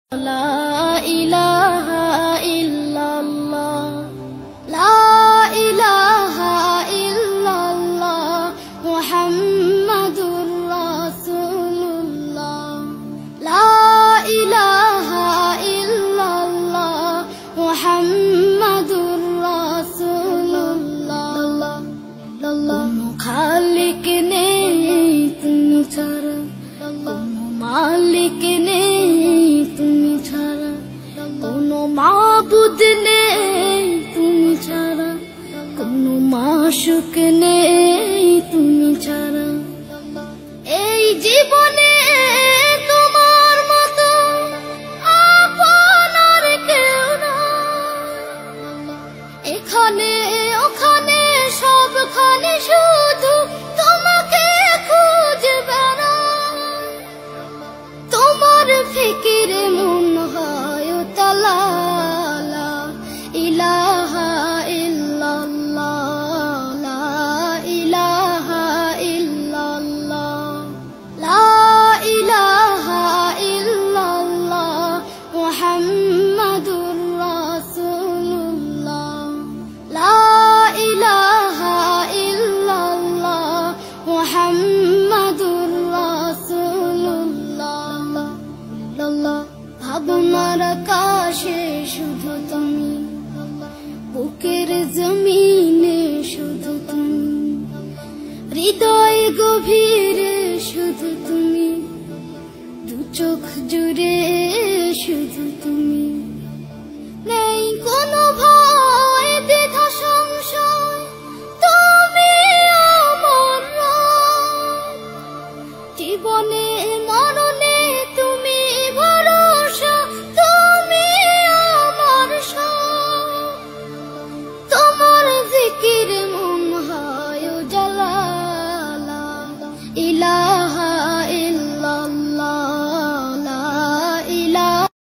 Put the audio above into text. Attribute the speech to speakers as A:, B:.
A: لا إله إلا الله لا إله إلا الله محمد رسول الله لا إله إلا الله محمد رسول الله কোনো খালিক নেই তুমি ছাড়া কোনো মালিক নেই তুমি ছাড়া কোনো মাবুদ নেই তুমি ছাড়া কোনো মাশুক নেই তুমি ছাড়া এই জীবনে তোমার মতো আপন আর কেউ না এখানে ওখানে সবখানে শুধু তোমাকে খুঁজবে না তোমার ফিকিরে মন হয় তালা লা ইলাহা ইল্লাল্লাহ লা ইলাহা ইল্লাল্লাহ লা ইলাহা ইল্লাল্লাহ মুহাম্মাদুর রাসূলুল্লাহ লা ইলাহা ইল্লাল্লাহ মুহাম্মাদুর রাসূলুল্লাহ ভাবনার আকাশে শুধু তুমি বুকের জমিনে শুধু তুমি হৃদয় গভীরে শুধু তুমি দু চোখ জুড়ে শুধু তুমি